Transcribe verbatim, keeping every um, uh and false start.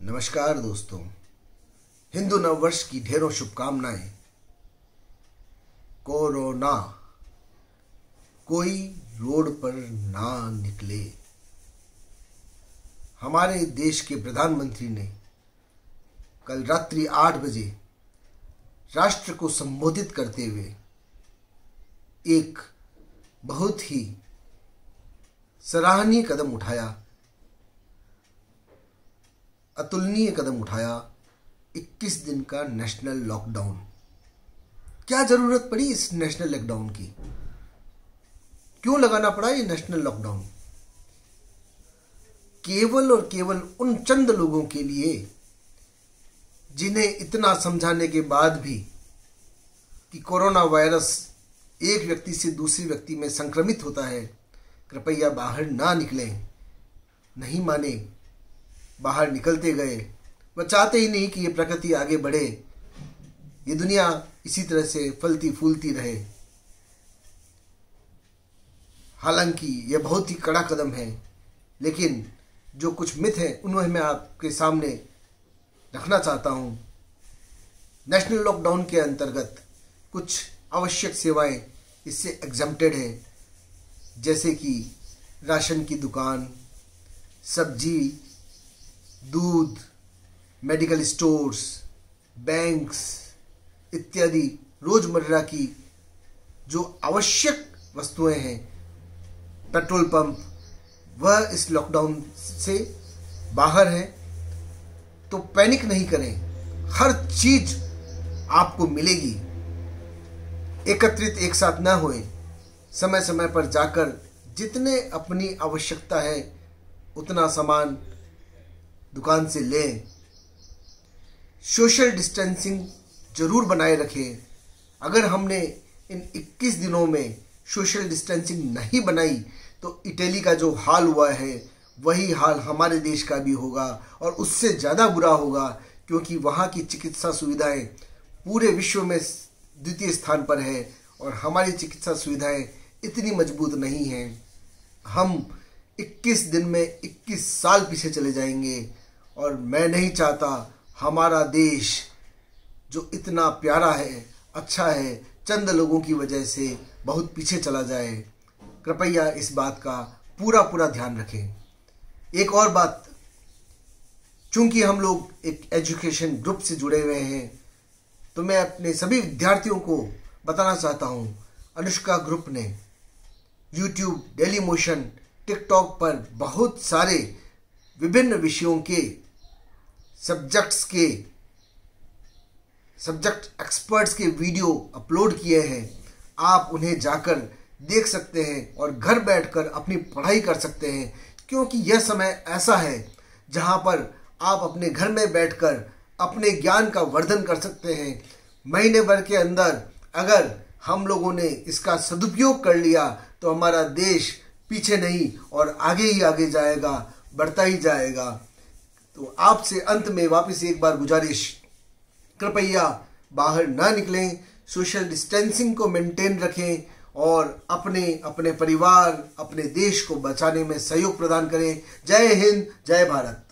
नमस्कार दोस्तों, हिंदू नववर्ष की ढेरों शुभकामनाएं। कोरोना, कोई रोड पर ना निकले। हमारे देश के प्रधानमंत्री ने कल रात्रि आठ बजे राष्ट्र को संबोधित करते हुए एक बहुत ही सराहनीय कदम उठाया, अतुलनीय कदम उठाया। इक्कीस दिन का नेशनल लॉकडाउन। क्या जरूरत पड़ी इस नेशनल लॉकडाउन की? क्यों लगाना पड़ा ये नेशनल लॉकडाउन? केवल और केवल उन चंद लोगों के लिए जिन्हें इतना समझाने के बाद भी कि कोरोना वायरस एक व्यक्ति से दूसरे व्यक्ति में संक्रमित होता है, कृपया बाहर ना निकलें। नहीं माने, बाहर निकलते गए। वह चाहते ही नहीं कि ये प्रकृति आगे बढ़े, ये दुनिया इसी तरह से फलती फूलती रहे। हालांकि यह बहुत ही कड़ा कदम है, लेकिन जो कुछ मिथ है उन्हें मैं आपके सामने रखना चाहता हूं। नेशनल लॉकडाउन के अंतर्गत कुछ आवश्यक सेवाएं इससे एग्जम्प्टेड है, जैसे कि राशन की दुकान, सब्जी, दूध, मेडिकल स्टोर्स, बैंक्स इत्यादि रोजमर्रा की जो आवश्यक वस्तुएं हैं, पेट्रोल पंप, वह इस लॉकडाउन से बाहर है। तो पैनिक नहीं करें, हर चीज आपको मिलेगी। एकत्रित एक साथ न होए, समय समय पर जाकर जितने अपनी आवश्यकता है उतना सामान दुकान से लें। सोशल डिस्टेंसिंग जरूर बनाए रखें। अगर हमने इन इक्कीस दिनों में सोशल डिस्टेंसिंग नहीं बनाई तो इटली का जो हाल हुआ है वही हाल हमारे देश का भी होगा, और उससे ज़्यादा बुरा होगा, क्योंकि वहाँ की चिकित्सा सुविधाएं पूरे विश्व में द्वितीय स्थान पर है और हमारी चिकित्सा सुविधाएं इतनी मजबूत नहीं हैं। हम इक्कीस दिन में इक्कीस साल पीछे चले जाएंगे, और मैं नहीं चाहता हमारा देश जो इतना प्यारा है, अच्छा है, चंद लोगों की वजह से बहुत पीछे चला जाए। कृपया इस बात का पूरा पूरा ध्यान रखें। एक और बात, चूंकि हम लोग एक एजुकेशन ग्रुप से जुड़े हुए हैं, तो मैं अपने सभी विद्यार्थियों को बताना चाहता हूं, अनुष्का ग्रुप ने यूट्यूब, डेली मोशन, टिकटॉक पर बहुत सारे विभिन्न विषयों के सब्जेक्ट्स के सब्जेक्ट एक्सपर्ट्स के वीडियो अपलोड किए हैं। आप उन्हें जाकर देख सकते हैं और घर बैठकर अपनी पढ़ाई कर सकते हैं, क्योंकि यह समय ऐसा है जहां पर आप अपने घर में बैठकर अपने ज्ञान का वर्धन कर सकते हैं। महीने भर के अंदर अगर हम लोगों ने इसका सदुपयोग कर लिया तो हमारा देश पीछे नहीं और आगे ही आगे जाएगा, बढ़ता ही जाएगा। तो आपसे अंत में वापस एक बार गुजारिश, कृपया बाहर ना निकलें, सोशल डिस्टेंसिंग को मेंटेन रखें और अपने अपने परिवार, अपने देश को बचाने में सहयोग प्रदान करें। जय हिंद, जय भारत।